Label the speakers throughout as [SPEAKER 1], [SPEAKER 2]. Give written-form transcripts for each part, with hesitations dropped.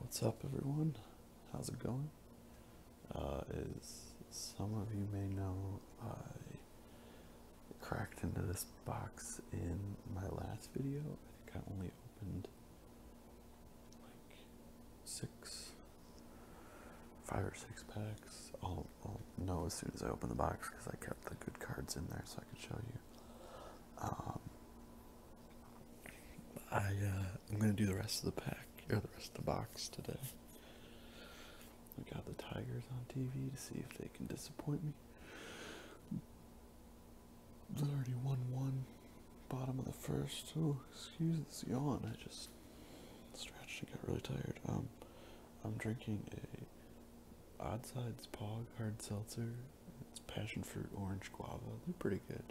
[SPEAKER 1] What's up, everyone? How's it going? As some of you may know, I cracked into this box in my last video. I think I only opened like 5 or 6 packs. I'll know as soon as I open the box because I kept the good cards in there so I could show you. I'm gonna do the rest of the pack, or the rest of the box today. We got the Tigers on TV to see if they can disappoint me. They already won one, bottom of the first. Oh, excuse this yawn. I just stretched and got really tired. I'm drinking a Odd Sides Pog hard seltzer. It's passion fruit orange guava. They're pretty good.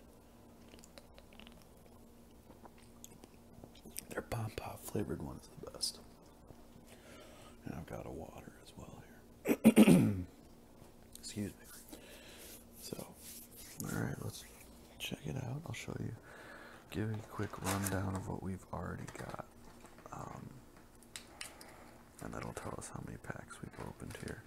[SPEAKER 1] Their Pom Pop flavored one is the best. And I've got a water as well here. Excuse me. So, alright, let's check it out. I'll show you, give you a quick rundown of what we've already got. And that'll tell us how many packs we've opened here.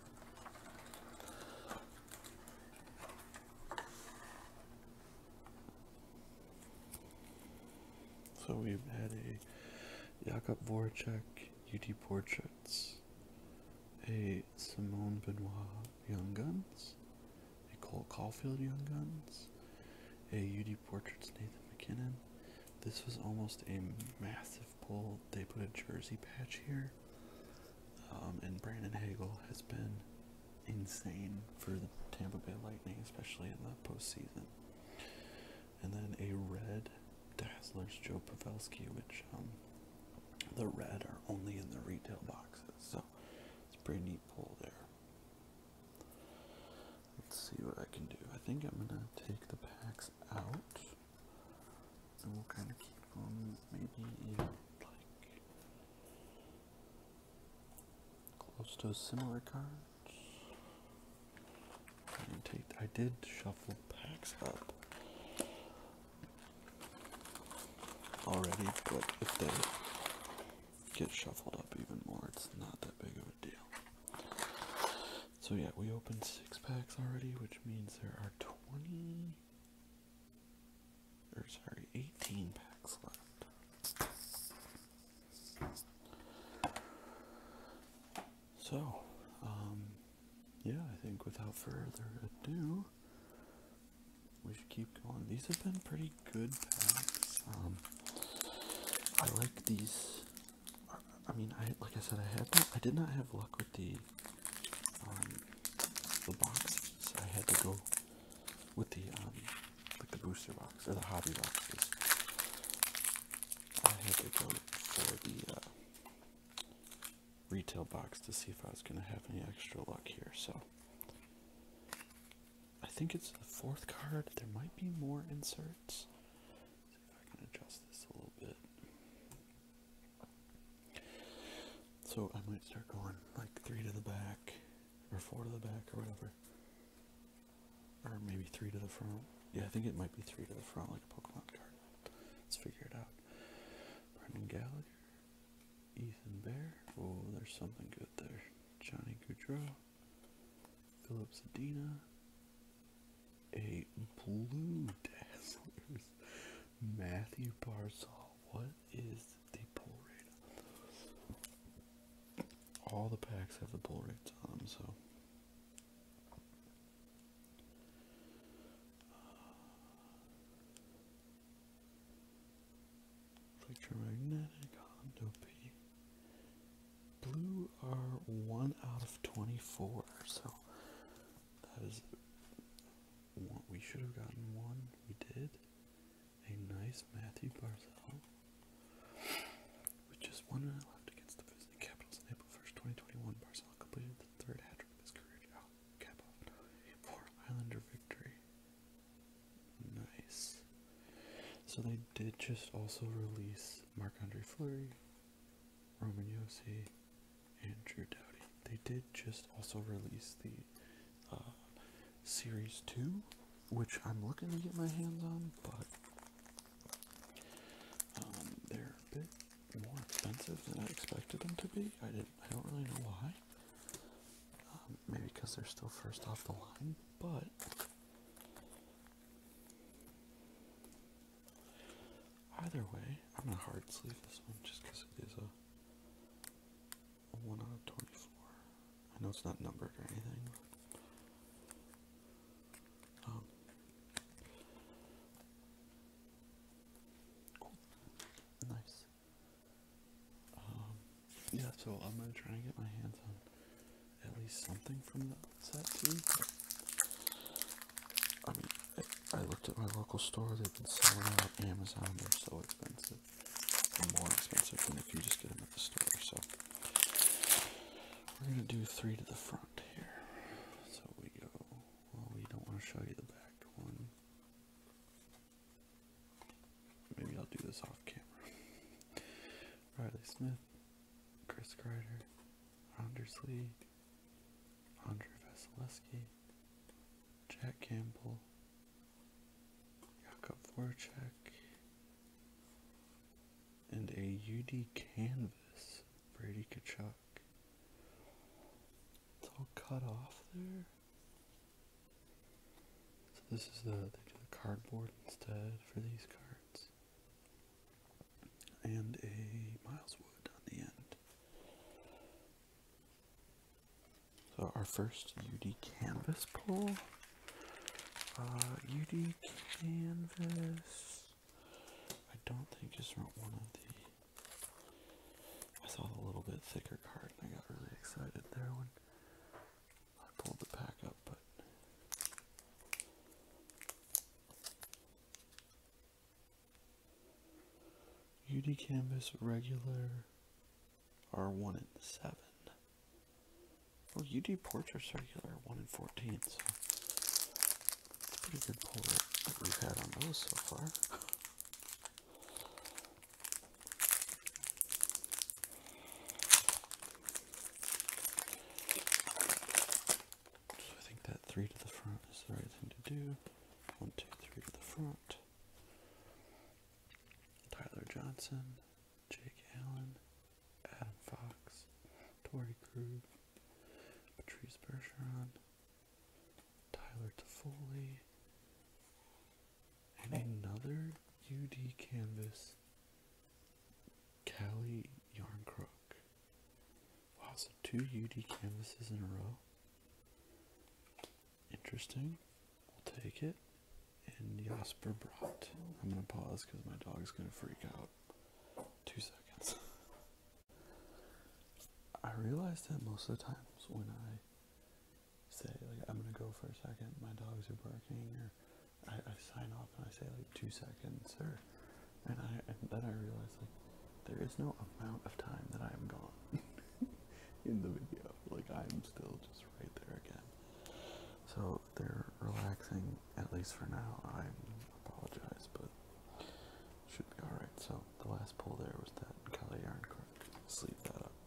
[SPEAKER 1] So we've had a Jakub Voracek UT Portraits, a Simone Benoit Young Guns, a Cole Caulfield Young Guns, a UD Portraits Nathan McKinnon. This was almost a massive pull. They put a jersey patch here, and Brandon Hagel has been insane for the Tampa Bay Lightning, especially in the postseason. And then a red Dazzlers Joe Pavelski, which the red are only in the retail boxes, so it's a pretty neat pull there. Let's see what I can do. I think I'm gonna take the packs out, and we'll kind of keep them maybe in like close to similar cards. I did shuffle packs up already, but if they get shuffled up even more, it's not that big of a deal. So yeah, we opened 6 packs already, which means there are 18 packs left. So, yeah, I think without further ado, we should keep going. These have been pretty good packs. I like these. I mean, like I said, I did not have luck with the boxes. I had to go with the like the booster box or the hobby boxes. I had to go for the retail box to see if I was going to have any extra luck here. So I think it's the 4th card. There might be more inserts. See if I can adjust this a little bit. So I might start going like 3 to the back, or 4 to the back, or whatever. Or maybe 3 to the front. Yeah, I think it might be 3 to the front, like a Pokemon card. Let's figure it out. Brendan Gallagher, Ethan Bear. Oh, there's something good there. Johnny Gaudreau, Philip Zadina, a blue Dazzlers, Matthew Barzal. What is the pull rate on those? All the packs have the pull rates on them, so. Electromagnetic, Hondo P. Blue are 1 out of 24, so that is one. We should have gotten 1. We did. A nice Matthew Barzal, with just 1 minute left against the visiting Capitals on April 1st, 2021. Barzal completed the 3rd hat-trick of his career to cap off a 4-Islander victory. Nice. So they did just also release Marc-Andre Fleury, Roman Josi, and Drew Doughty. They did just also release the Series 2, which I'm looking to get my hands on, but they're a bit more expensive than I expected them to be. I don't because they're still first off the line, but either way, I'm going to hard sleeve this one just because it is a 1 out of 24. I know it's not numbered or anything, but cool. Nice. Yeah, so I'm going to try and get my hands on at least something from the set too. I mean, I looked at my local store, they've been selling out Amazon, they're so expensive. They're more expensive than if you just get them at the store, so we're going to do 3 to the front here. So we go, well, we don't want to show you the back one. Maybe I'll do this off camera. Riley Smith, Chris Kreider, Anders Lee, Andre Vasilevsky, Jack Campbell, Jakub Voracek, and a UD canvas, Brady Tkachuk. It's all cut off there. So this is they do the cardboard instead for these cards. And a Miles Wood on the end. So our first UD canvas pull. UD canvas. I don't think is from one of the. I saw the little bit thicker card and I got really excited there when I pulled the pack up, but UD canvas regular are 1 in 7. Well, UD portraits regular are 1 in 14, so it's a pretty good pull that we've had on those so far. So I think that 3 to the front is the right thing to do. 1, 2, 3 to the front. Tyler Johnson, Jake Allen, Adam Fox, Torrey Krug, Patrice Bergeron, Tyler Toffoli, and another UD canvas, Callie Yarncrook. Wow, so 2 UD canvases in a row. Interesting. We'll take it. And Jasper Bratt. I'm going to pause because my dog's going to freak out. 2 seconds. I realize that most of the times when I say, like, I'm going to go for a second, my dogs are barking, or I sign off and I say, like, 2 seconds, and then I realize, like, there is no amount of time that I am gone in the video. Like, I'm still just right there again. So they're relaxing, at least for now. I apologize, but should be alright. So the last pull there was that Callie Yarncrook. Sleeve that up.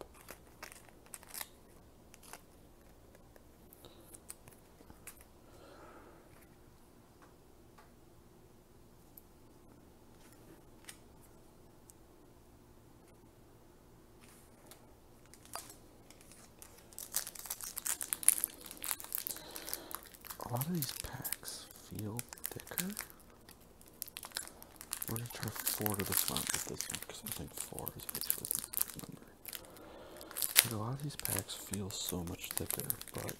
[SPEAKER 1] A lot of these packs feel thicker. We're going to try 4 to the front with this one because I think 4 is actually the correct number. But a lot of these packs feel so much thicker, but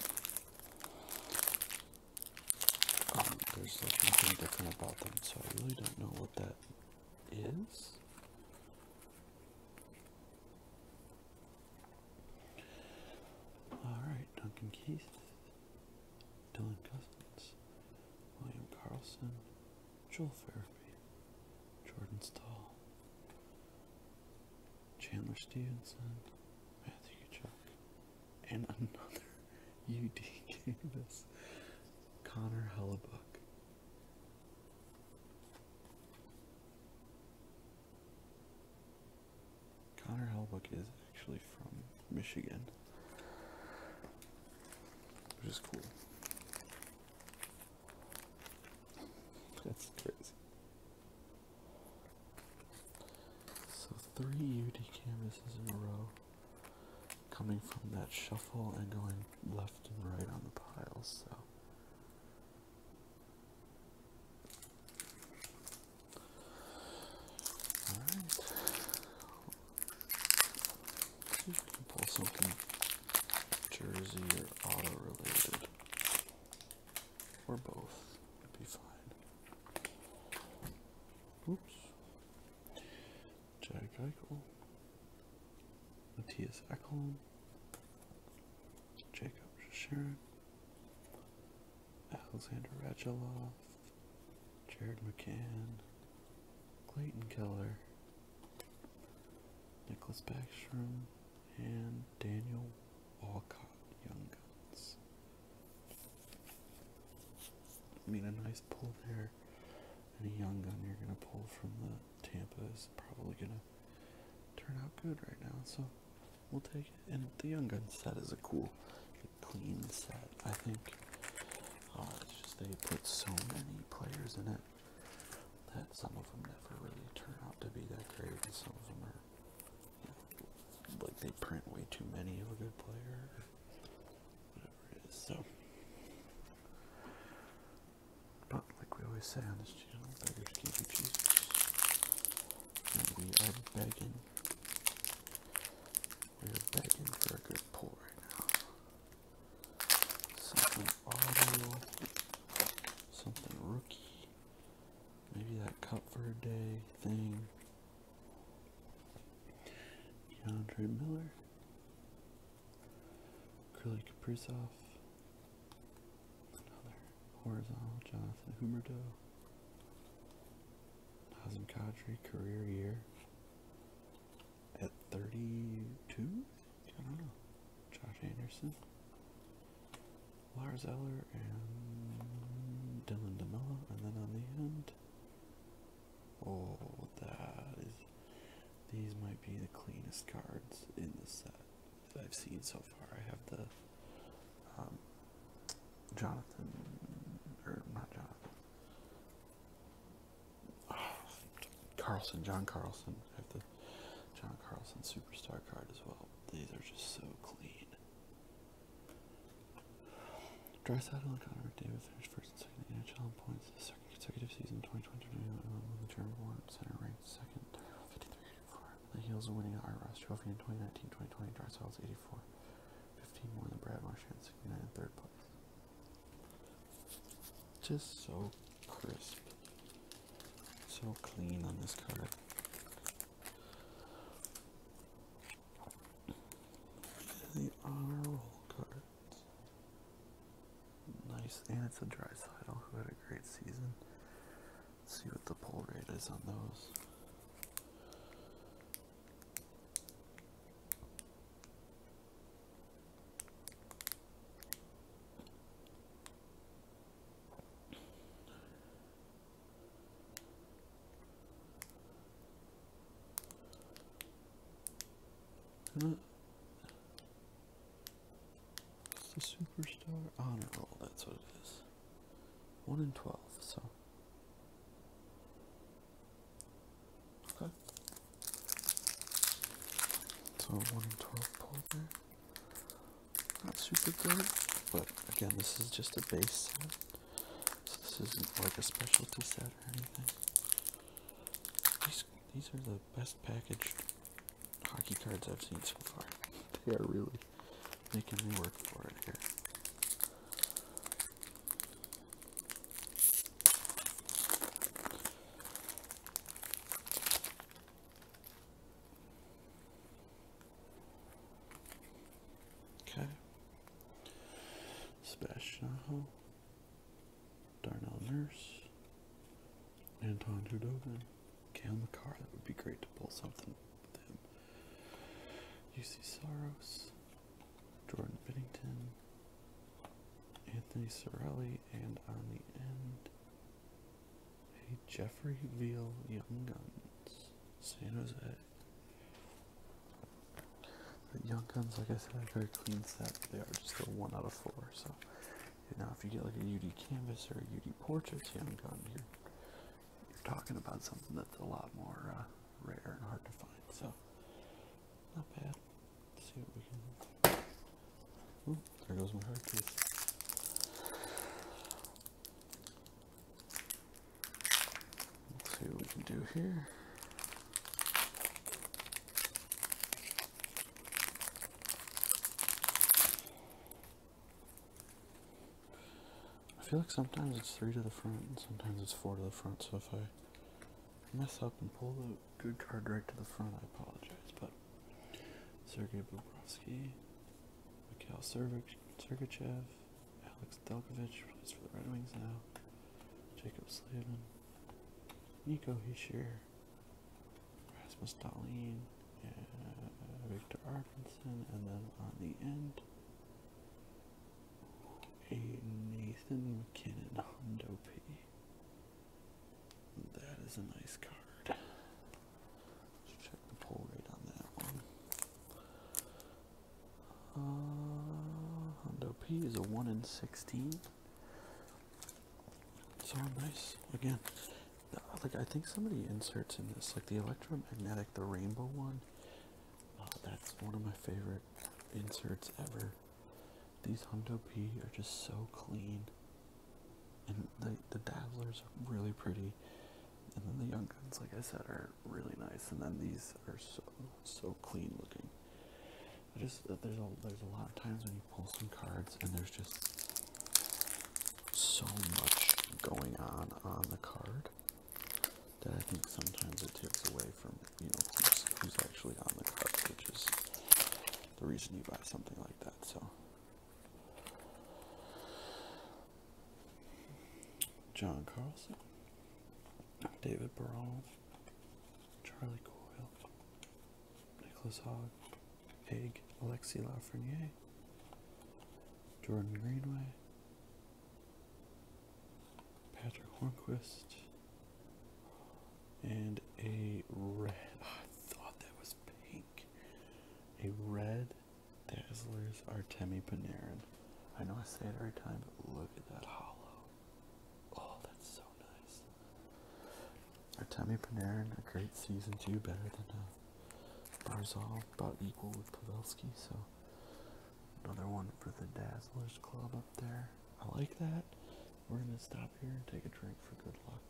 [SPEAKER 1] there's like nothing different about them, so I really don't know what that is. Alright, Duncan Keith, Dylan Cousins, William Karlsson, Joel Farabee, Jordan Stahl, Chandler Stevenson, Matthew Tkachuk, and another UD canvas, Connor Hellebuck. Connor Hellebuck is actually from Michigan, which is cool. That's crazy. So 3 UD canvases in a row. coming from that shuffle and going left and right on the piles, so. Alright. See if we can pull something Jersey or auto related. Or both. Would be fine. Oops. Jack Eichel. Matthias Ekholm. Jacob Sharon. Alexander Radulov. Jared McCann. Clayton Keller. Nicholas Backstrom. And Daniel Walcott, Young Guns. I mean, a nice pull there. Any Young Gun you're going to pull from the Tampa is probably going to turn out good right now, so we'll take it. And the Young Gun set is a cool, clean set. I think it's just they put so many players in it that some of them never really turn out to be that great, and some of them are, you know, like they print way too many of a good player, or whatever it is, so. But like we always say on this channel, beggars can't be choosers. And we are begging. We're begging for a good pull right now. Something audio, something rookie, maybe that cut for a day thing. Andre Miller, Kirill Kaprizov, another horizontal Jonathan Huberdeau, Nazem Kadri career year at 32? I don't know. Josh Anderson, Lars Eller, and Dylan DeMello, and then on the end, oh, that is, these might be the cleanest cards in the set that I've seen so far. I have the Jonathan, or not Jonathan, John Carlson. I have the John Carlson Superstar card as well. These are just so clean. Draisaitl and Connor McDavid finished first and second in the NHL in points the second consecutive season, 2020-2021, the German born center ranked second, 53-84. The Heels are winning the Art Ross Trophy in 2019-2020. Draisaitl's 84, 15 more than Brad Marchand, 69 in third place. Just so crisp, so clean on this card. The honor roll cards. Nice, and it's a Draisaitl who had a great season. Let's see what the pull rate is on those. It's the Superstar Honor Roll, that's what it is. 1 in 12, so. Okay. So 1 in 12 pull there. Not super good, but again, this is just a base set. So this isn't like a specialty set or anything. These are the best packaged hockey cards I've seen so far. They are really making me work for it here. Okay. Sebastian Aho, Darnell Nurse, Anton Khudobin, Cale Makar. That would be great to pull something with him. UC Saros, Jordan Binnington, Anthony Cirelli, and on the end, a Jeffrey Veal Young Guns, San Jose. The Young Guns, like I said, are a very clean set. They are just a 1 out of 4. So, now if you get like a UD Canvas or a UD Portraits Young Gun, you're talking about something that's a lot more rare and hard to find. So, not bad. Let's see what we can there goes my hard case. Let's see what we can do here. I feel like sometimes it's 3 to the front and sometimes it's 4 to the front, so if I mess up and pull the good card right to the front, I apologize. But Sergei Bobrovsky, Mikhail Sergachev, Alex Delkovich plays for the Red Wings now, Jacob Slavin, Nico Hischier, Rasmus Dahlin, Victor Arvidsson, and then on the end, a Nathan McKinnon Hondo P. That is a nice card. Let's check the pull rate on that one. Hondo P is a 1 in 16. So nice. Again, like I think some of the inserts in this, like the electromagnetic, the rainbow one, that's one of my favorite inserts ever. These Hondo P are just so clean, and the Dazzlers are really pretty, and then the Young Guns, like I said, are really nice, and then these are so clean looking. There's a lot of times when you pull some cards and there's just so much going on the card that I think sometimes it takes away from, you know, who's actually on the card, which is the reason you buy something like that. So John Carlson, David Baron, Charlie Coyle, Nicholas Hogg, Egg, Alexis Lafreniere, Jordan Greenway, Patrick Hornquist, and a red, I thought that was pink, a red Dazzlers Artemi Panarin. I know I say it every time, but look at that hollow. Oh, that's so nice. Artemi Panarin, a great season too, better than Barzal, about equal with Pavelski, so another one for the Dazzlers Club up there. I like that. We're going to stop here and take a drink for good luck.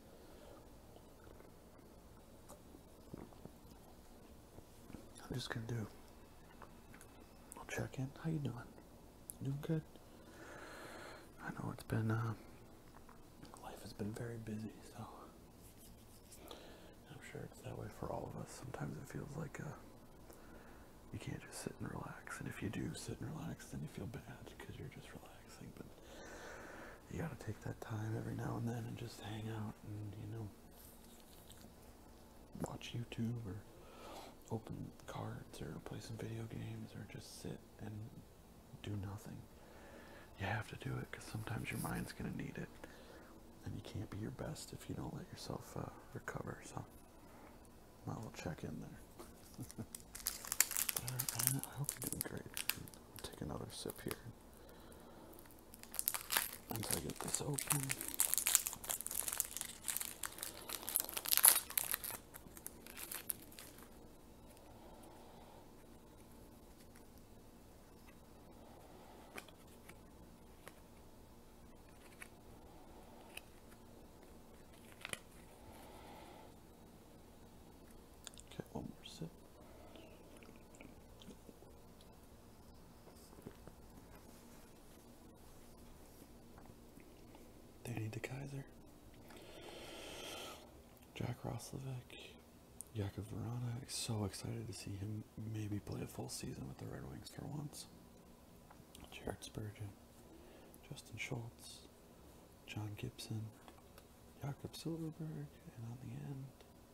[SPEAKER 1] I'm just going to do, I'll check in. How you doing? Doing good? I know it's been, life has been very busy, so I'm sure it's that way for all of us. Sometimes it feels like you can't just sit and relax, and if you do sit and relax, then you feel bad because you're just relaxing, but you gotta take that time every now and then and just hang out and, you know, watch YouTube or open cards or play some video games or just sit and do nothing. You have to do it because sometimes your mind's gonna need it, and you can't be your best if you don't let yourself recover, so might as well check in there. I hope you're doing great. I'll take another sip here until I get this open. Okay, one more sip. Danny DeKaiser, Jack Roslovic, Jakub Vrana. So excited to see him maybe play a full season with the Red Wings for once. Jared Spurgeon, Justin Schultz, John Gibson, Jakob Silverberg, and on the end,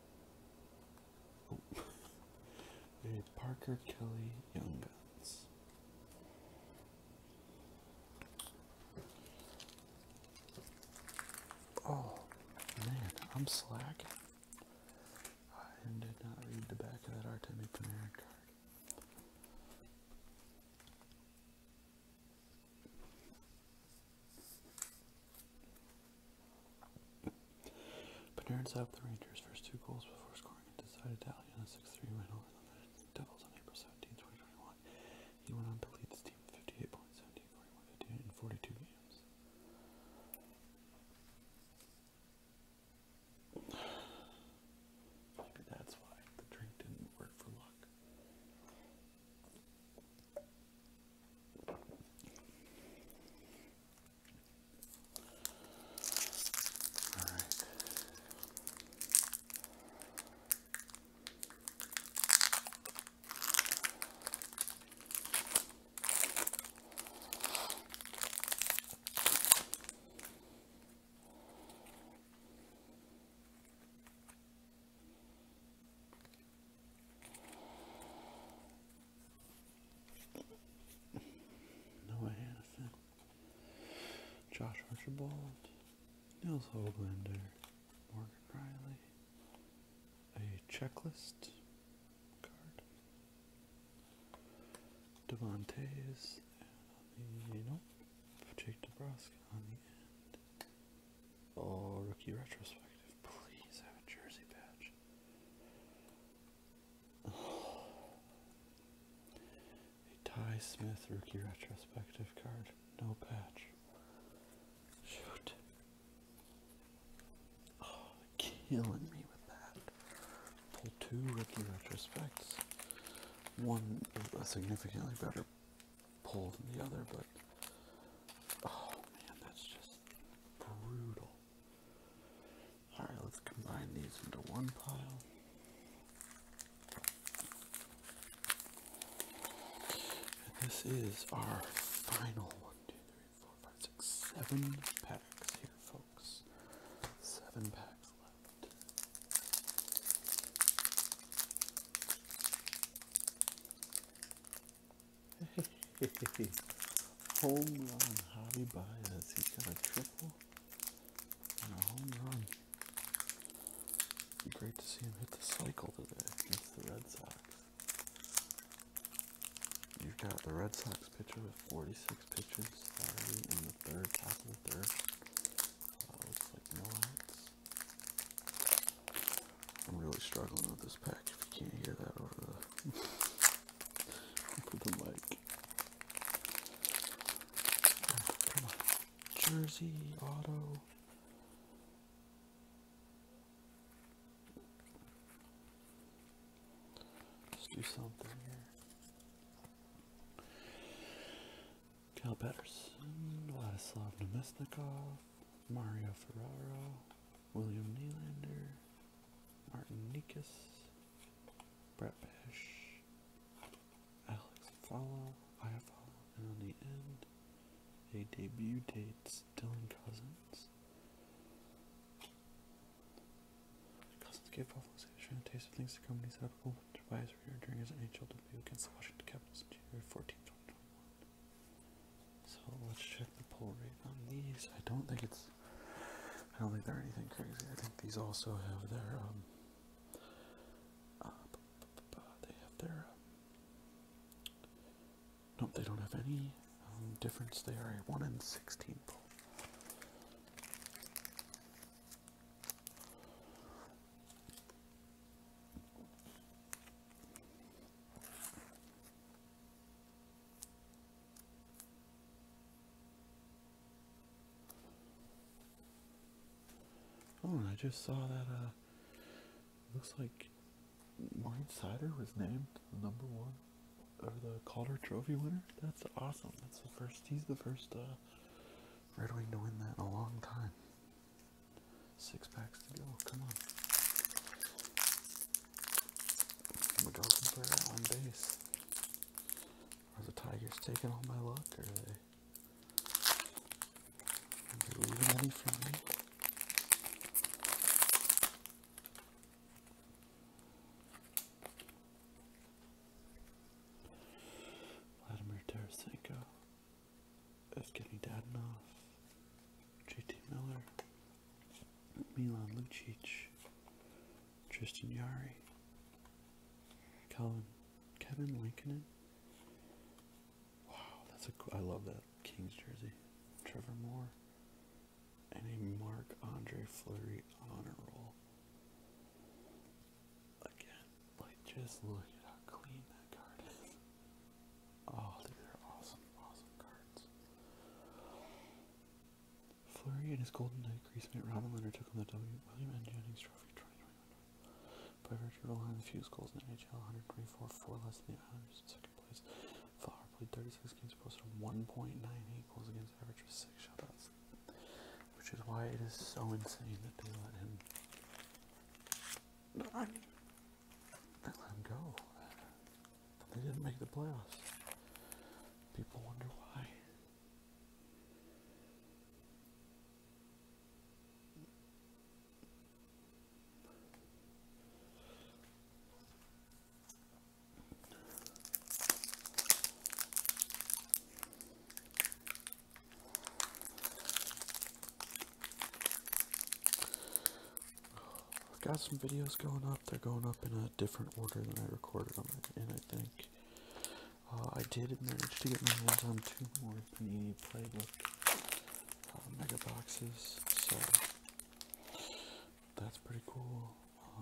[SPEAKER 1] a Parker Kelly Young Guns. Oh, man, I'm slacking. I did not read the back of that Artemi Panarin card. Panarin set up the Rangers' first 2 goals before scoring a decided tally on a 6-3 win over the Devils on April 17, 2021. He went on to lead his team with 58 points, 17 Josh Archibald, Nils Hoglander, Morgan Riley, a checklist card, Devontae's, and on the, Jake DeBrusque on the end. Oh, rookie retrospective, please have a jersey patch. Oh. A Ty Smith rookie retrospective card, no patch. Shoot. Oh, killing me with that. Pull 2 rookie retrospects. One a significantly better pull than the other, but oh man, that's just brutal. Alright, let's combine these into one pile. And this is our final 1, 2, 3, 4, 5, 6, 7 packs here, folks. 7 packs left. Home run, Javi Baez. He's got a triple and a home run. It'd be great to see him hit the cycle today against the Red Sox. You've got the Red Sox pitcher with 46 pitches already in the third, top of the third. Looks like no outs. I'm really struggling with this pack if you can't hear that over the mic. Come on. Jersey, auto. Let's do something here. Cal Patterson, Vladislav Nemesnikov, Mario Ferraro, William Nylander, Martin Nikas, Brett Bish, Alex Afalo, and on the end, a debut date, Dylan Cousins. Cousins gave Buffalo Station a taste of things to come when he set up a goal by his rear during his NHL debut against the Washington Capitals in January 14, 2021. So let's check the pull rate on these. I don't think they're anything crazy. I think these also have their nope, they don't have any difference. They are a 1 in 16 pull. Oh, and I just saw that looks like Wayne Sider was named the #1 or the Calder Trophy winner. That's awesome. That's the first. He's the first Red Wing to win that in a long time. 6 packs to go. Come on. McGuffin player at on base. Are the Tigers taking all my luck, or are they leaving any for me? Evgeny Dadonov, JT Miller, Milan Lucic, Tristan Yari, Kevin Lincoln. Wow, I love that Kings jersey. Trevor Moore, and a Marc-Andre Fleury honor roll. Again, just look at how clean that card is. Oh, dude, they're awesome cards. Fleury and his Golden Knight creasemate Robin Leonard took home the William N. Jennings Trophy 2021. By virtue of allowing the fewest goals in the NHL, 124, 4 less than the Islanders in second place. Flower played 36 games, posted a 1.98 goals against average with 6 shutouts. Which is why it is so insane that they let him go. They didn't make the playoffs. People wonder why. got some videos going up. They're going up in a different order than I recorded them in, I think. I did manage to get my hands on 2 more Panini Playbook mega boxes, so that's pretty cool.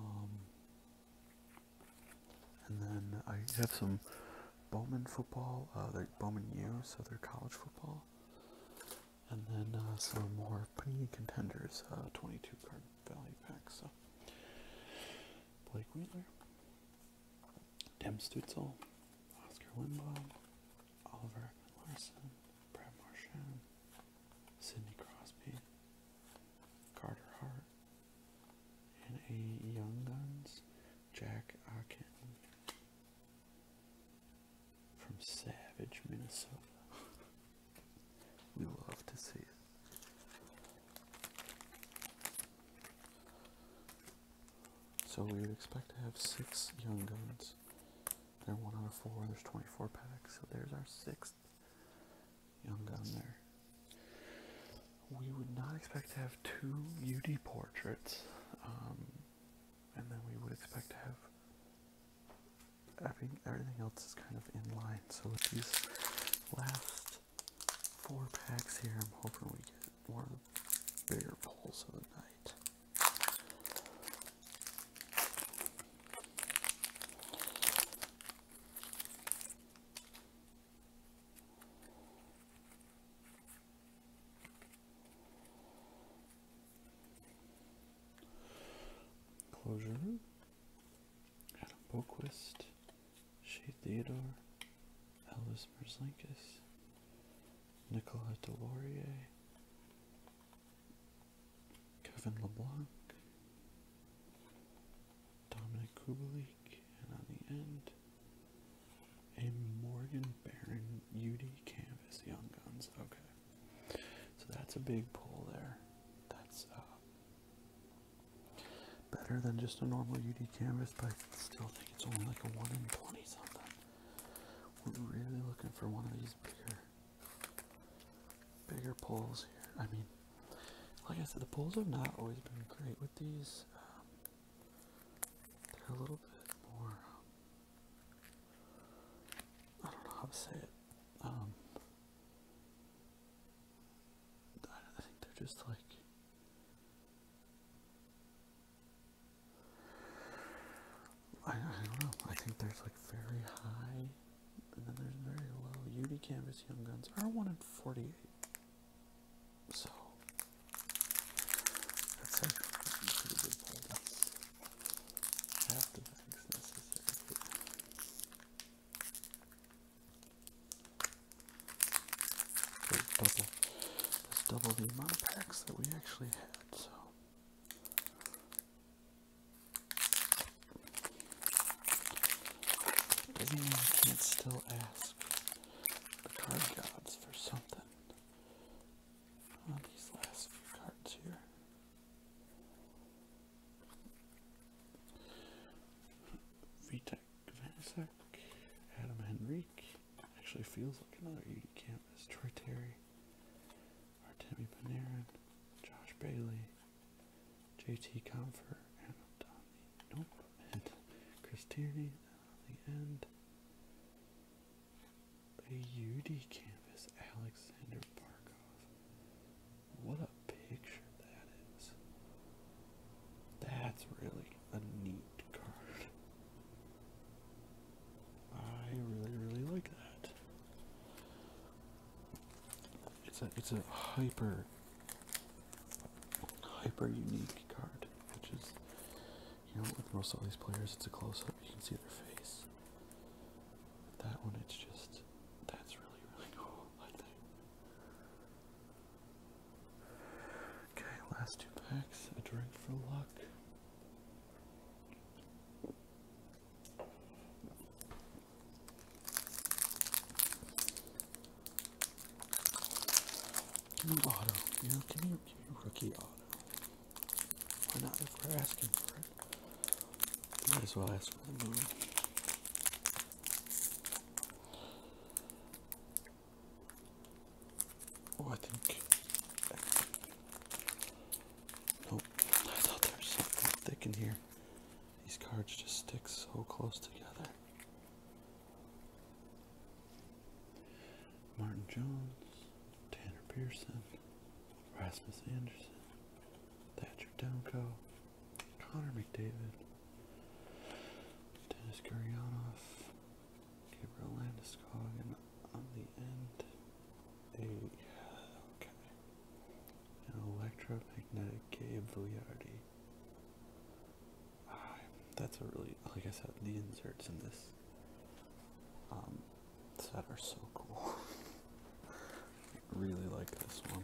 [SPEAKER 1] And then I have some Bowman football, they're Bowman U, so they're college football. And then some more Panini Contenders, 22 card value packs. So Blake Wheeler, Tim Stutzel, Oscar Lindblom, Oliver Larson, Brad Marchand, Sidney Crosby, Carter Hart, and a Young Guns, Jack Akin from Savage, Minnesota. We love to see it. So we would expect to have 6 Young Guns. They're 1 out of 4. There's 24 packs. So there's our 6th Young Gun there. We would not expect to have 2 UD portraits. And then we would expect to have everything else is kind of in line. So with these last 4 packs here, I'm hoping we get one of the bigger pulls of the night. Closure, Adam Boquist, Shea Theodore, Elvis Merzlikis, Nicolas Delorier, Kevin LeBlanc, Dominic Kubalik, and on the end, a Morgan Barron UD Canvas Young Guns. Okay, so that's a big pull there. That's better than just a normal UD Canvas, but I still think it's only like a 1 in 20 something. We're really looking for one of these bigger pulls here. I mean, like I said, the pulls have not always been great with these. They're a little bit more, I don't know how to say it. I think they're just like, I don't know. I think there's like very high, and then there's very low. UD Canvas Young Guns are 1 in 48. So that's like a pretty good pull. That's half the bags necessary. That's double the amount of packs that we actually had. So. Doesn't mean you can't still ask the card gods for something on these last few cards here. Vitek Vanasek, Adam Henrique, actually feels like another UD Canvas, Troy Terry, Artemi Panarin, Josh Bailey, JT Comfort, and Chris Tierney. And a UD Canvas Alexander Barkov. What a picture that is. That's really a neat card. I really like that. It's a hyper unique card, which is, you know, with most of these players it's a close up, you can see their face. That one, it's just, that's really cool, I think. Okay, last 2 packs, a drink for luck. Give me auto, you know, give me rookie auto. Why not, if we're asking for it? Might as well ask for the moon. Oh, I think. Nope. I thought there was something thick in here. Martin Jones, Tanner Pearson, Rasmus Anderson, Thatcher Demko, Connor McDavid, Dennis Gurianov, Gabriel Landeskog, and on the end, an electromagnetic Gabe Vilardi. That's a really, like I said, the inserts in this set are so cool. Really like this one.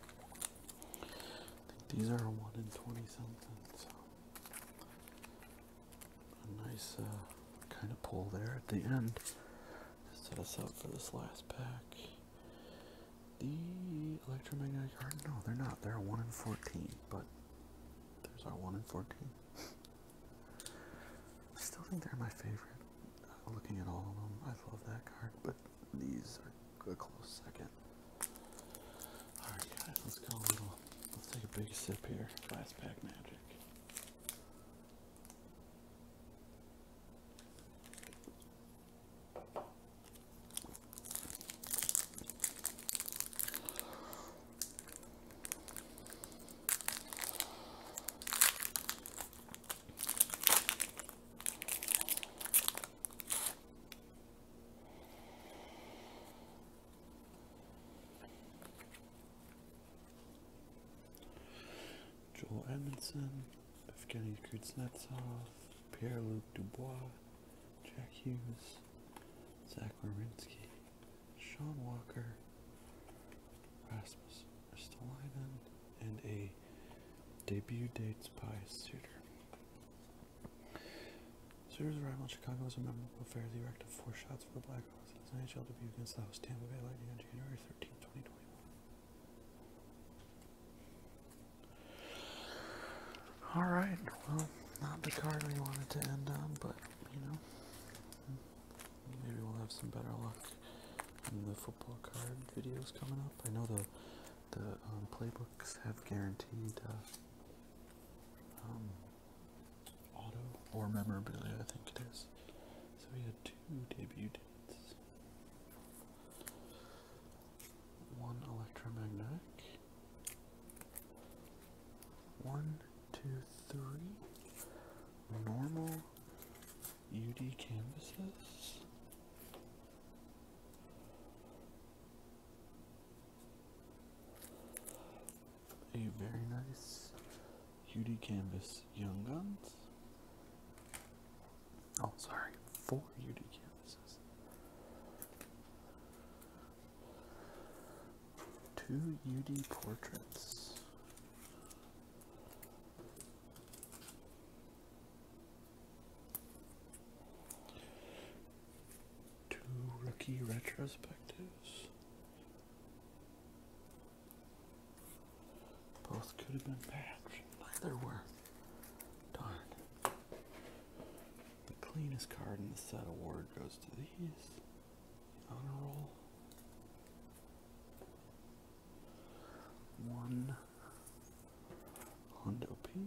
[SPEAKER 1] I think these are 1 in 20 something, so a nice kind of pull there at the end to set us up for this last pack. The electromagnetic card, no, they're not. They're a 1 in 14, but there's our 1 in 14. I still think they're my favorite. Looking at all of them, I love that card, but these are a close second. Alright guys, let's go a little, let's take a big sip here. Last pack magic. Joel Edmondson, Evgeny Kuznetsov, Pierre-Luc Dubois, Jack Hughes, Zach Werenski, Sean Walker, Rasmus Ristolainen, and a debut dates by Suter. Suter's arrival in Chicago was a memorable affair as he racked up 4 shots for the Blackhawks in his NHL debut against the host Tampa Bay Lightning on January 13, 2021. Alright, well, not the card we wanted to end on, but, you know, maybe we'll have some better luck in the football card videos coming up. I know the playbooks have guaranteed auto or memorabilia, I think it is. So we had 2 debut dates. 1 electromagnetic. 1, 2, 3 normal UD canvases. A very nice UD canvas Young Guns. Oh, sorry, 4 UD canvases. 2 UD portraits. 2 rookie retrospectives. Both could have been patched. Neither were. Darn. The cleanest card in the set award goes to these. Honor roll. 1 Hondo P.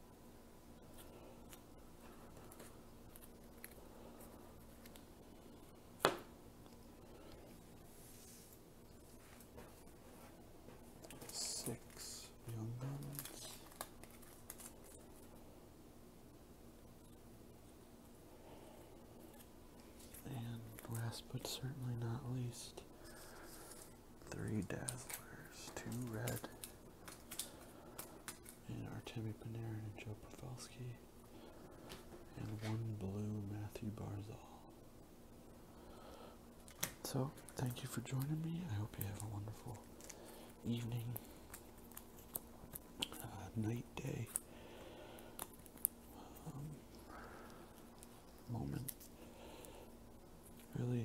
[SPEAKER 1] 6 Young Guns. And last but certainly not least, 3 Dazzlers, 2 red, and Artemi Panarin and Joe Pavelski, and 1 blue Matthew Barzal. So, thank you for joining me. I hope you have a wonderful evening, night, day, moment. Really,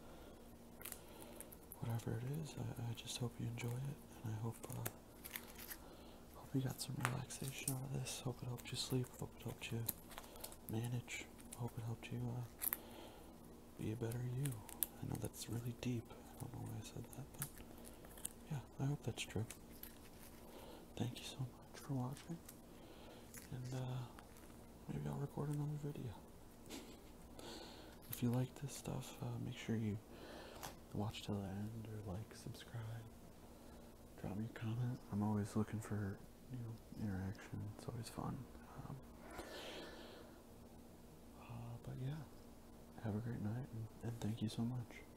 [SPEAKER 1] whatever it is, I just hope you enjoy it, and I hope you got some relaxation out of this. Hope it helped you sleep. Hope it helped you manage. Hope it helped you be a better you. I know that's really deep. I don't know why I said that, but yeah, I hope that's true. Thank you so much for watching, and maybe I'll record another video. If you like this stuff, make sure you watch till the end, or like, subscribe, drop me a comment. I'm always looking for, interaction. It's always fun. Um, but yeah, have a great night, and thank you so much.